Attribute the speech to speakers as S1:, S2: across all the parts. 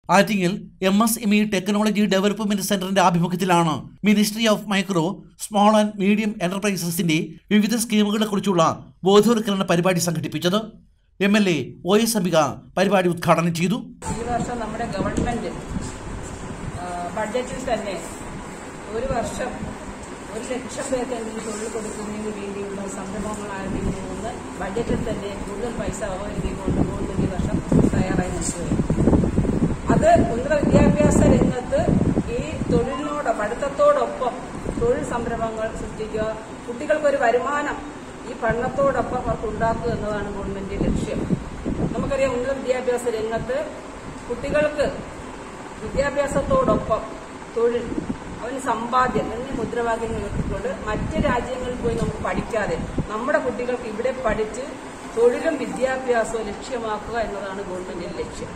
S1: Attingal MSME technology development സെന്ററിന്റെ ആഭിമുഖ്യത്തിലാണ് ministry of micro, small and medium എന്റർപ്രൈസസിന്റെ വിവിധ സ്കീമുകളെക്കുറിച്ചുള്ള ബോധവൽക്കരണ പരിപാടി സംഘടിപ്പിച്ചത്. MLA OS അംബിക പരിപാടി ഉദ്ഘാടനം ചെയ്തു.
S2: ഈ വർഷം നമ്മുടെ ഗവൺമെന്റ് ബഡ്ജറ്റിൽ തന്നെ ഒരു വർഷം 1 ലക്ഷം പേർക്കെങ്കിലും തൊഴിൽ കൊടുക്കുന്നതിന് വേണ്ടിയുള്ള സംരംഭങ്ങൾ ആരംഭിക്കുന്നതെന്ന് ബഡ്ജറ്റിൽ തന്നെ കൂടുതൽ പൈസ വകവരുത്തിക്കൊണ്ട് ഗവൺമെന്റ് ഈ വർഷം തയ്യാറായി നിൽക്കുകയാണ്. അത് ഉന്നത വിദ്യാഭ്യാസ രംഗത്ത് ഈ പഠിത്തത്തോടൊപ്പം തൊഴിൽ സംരംഭങ്ങൾ സൃഷ്ടിക്കുക, കുട്ടികൾക്കൊരു വരുമാനം ഈ പഠനത്തോടൊപ്പം അവർക്ക് ഉണ്ടാക്കുക എന്നതാണ് ഗവൺമെന്റിന്റെ ലക്ഷ്യം. നമുക്കറിയാം, ഉന്നത വിദ്യാഭ്യാസ രംഗത്ത് കുട്ടികൾക്ക് വിദ്യാഭ്യാസത്തോടൊപ്പം തൊഴിൽ, അവന് സമ്പാദ്യം എന്നീ മുദ്രാവാക്യങ്ങൾ ഉയർത്തിക്കൊണ്ട് മറ്റ് രാജ്യങ്ങളിൽ പോയി നമുക്ക് പഠിക്കാതെ നമ്മുടെ കുട്ടികൾക്ക് ഇവിടെ പഠിച്ച് തൊഴിലും വിദ്യാഭ്യാസവും ലക്ഷ്യമാക്കുക എന്നതാണ് ഗവൺമെന്റിന്റെ ലക്ഷ്യം.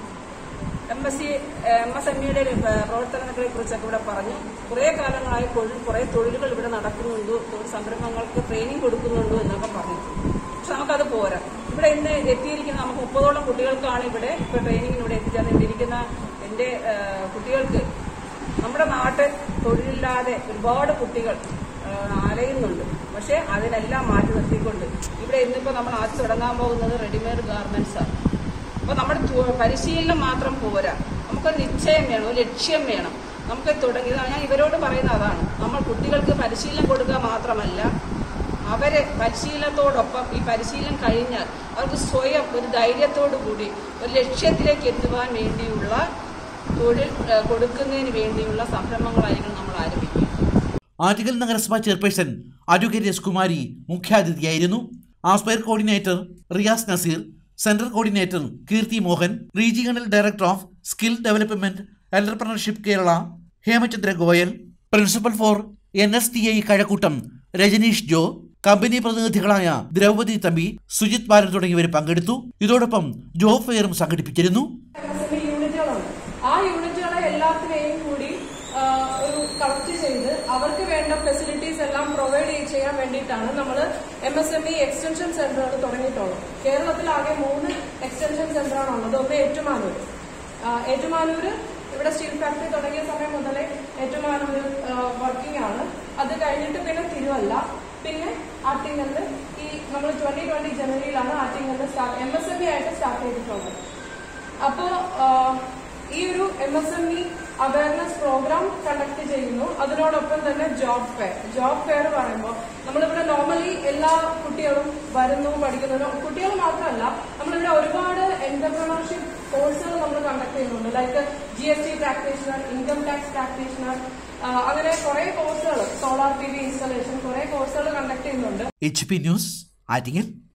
S2: MSMEയുടെ പ്രവർത്തനങ്ങളെ കുറിച്ചൊക്കെ ഇവിടെ പറഞ്ഞു. കുറെ കാലങ്ങളായി കുറെ തൊഴിലുകൾ ഇവിടെ നടക്കുന്നുണ്ട്, തൊഴിൽ സംരംഭങ്ങൾക്ക് ട്രെയിനിങ് കൊടുക്കുന്നുണ്ട് എന്നൊക്കെ പറഞ്ഞു. പക്ഷെ നമുക്കത് പോരാ. ഇവിടെ ഇന്ന് എത്തിയിരിക്കുന്ന നമുക്ക് 30ഓളം കുട്ടികൾക്കാണ് ഇവിടെ ട്രെയിനിങ്ങിന് ഇവിടെ എത്തിച്ചേർന്ന്. ഇവിടെ ഇരിക്കുന്ന എന്റെ കുട്ടികൾക്ക് നമ്മുടെ നാട്ടിൽ തൊഴിലില്ലാതെ ഒരുപാട് കുട്ടികൾ അലയുന്നുണ്ട്. പക്ഷെ അതിനെല്ലാം മാറ്റി നിർത്തിക്കൊണ്ട് ഇവിടെ ഇന്നിപ്പോൾ നമ്മൾ ആദ്യം തുടങ്ങാൻ പോകുന്നത് റെഡിമെയ്ഡ് ഗാർമെന്റ്സ് ആണ്. അപ്പോൾ നമ്മുടെ പരിശീലനം മാത്രം പോരാ, നമുക്കൊരു നിശ്ചയം വേണം, ഒരു ലക്ഷ്യം വേണം. നമുക്ക് തുടങ്ങിയതാണ് ഞാൻ ഇവരോട് പറയുന്നത്. അതാണ് നമ്മൾ കുട്ടികൾക്ക് പരിശീലനം കൊടുക്കുക മാത്രമല്ല, അവരെ പരിശീലനത്തോടൊപ്പം ഈ പരിശീലനം കഴിഞ്ഞാൽ അവർക്ക് സ്വയം ഒരു ധൈര്യത്തോടു കൂടി ഒരു ലക്ഷ്യത്തിലേക്ക് എത്തുവാൻ വേണ്ടിയുള്ള തൊഴിൽ കൊടുക്കുന്നതിന് വേണ്ടിയുള്ള സംരംഭങ്ങളായിരിക്കും നമ്മൾ ആരംഭിക്കുക.
S1: ആറ്റിങ്ങൽ നഗരസഭാ ചെയർപേഴ്സൺ അഡ്വക്കേറ്റ് എസ് കുമാരി മുഖ്യാതിഥിയായിരുന്നു. Aspire coordinator Riyas Nazeer, central coordinator Keerthi Mohan, regional director of skill development entrepreneurship Kerala Hemachandra Goyal, principal for NSTI Kazhakuttam Rajneesh Jo, company പ്രതിനിധികളായ ദ്രൗപദി തമ്പി, സുജിത് ബാലൻ തുടങ്ങിയവർ പങ്കെടുത്തു. ഇതോടൊപ്പം ജോബ് ഫെയറും സംഘടിപ്പിച്ചിരുന്നു.
S3: ആ യൂണിറ്റുകളെ എല്ലാത്തിനെയും കൂടി ഒരു കളക്ട് ചെയ്ത് അവർക്ക് വേണ്ട ഫെസിലിറ്റീസ് എല്ലാം പ്രൊവൈഡ് ചെയ്യാൻ വേണ്ടിയിട്ടാണ് നമ്മൾ MSME എക്സ്റ്റൻഷൻ സെന്ററുകൾ തുടങ്ങിയിട്ടുള്ളത്. കേരളത്തിലാകെ 3 എക്സ്റ്റൻഷൻ സെന്ററാണുള്ളത്. ഒന്ന് ഏറ്റുമാനൂര് ഇവിടെ സ്റ്റീൽ ഫാക്ടറി തുടങ്ങിയ സമയം മുതലേ ഏറ്റുമാനൂര് വർക്കിംഗ് ആണ്. അത് കഴിഞ്ഞിട്ട് പിന്നെ തിരുവല്ല, പിന്നെ ആറ്റിങ്ങലില് ഈ നമ്മൾ 2020 ജനുവരിയിലാണ് ആറ്റിങ്ങലില് MSME ആയിട്ട് സ്റ്റാർട്ട് ചെയ്തിട്ടുള്ളത്. അപ്പോ ഈ ഒരു MSME അവയർനെസ് പ്രോഗ്രാം കണ്ടക്ട് ചെയ്യുന്നു. അതിനോടൊപ്പം തന്നെ ജോബ് ഫെയർ പറയുമ്പോൾ നമ്മളിവിടെ നോർമലി എല്ലാ കുട്ടികളും വരുന്നു, പഠിക്കുന്നു. കുട്ടികൾ മാത്രമല്ല, നമ്മളിവിടെ ഒരുപാട് എന്റർപ്രണർഷിപ്പ് കോഴ്സുകൾ നമ്മൾ കണ്ടക്ട് ചെയ്യുന്നുണ്ട്. Like GST practitioner, income tax practitioner, അങ്ങനെ കുറെ കോഴ്സുകൾ, സോളാർ PV ഇൻസ്റ്റലേഷൻ, കുറെ കോഴ്സുകൾ കണ്ടക്ട് ചെയ്യുന്നുണ്ട്.
S1: HP news Attingal.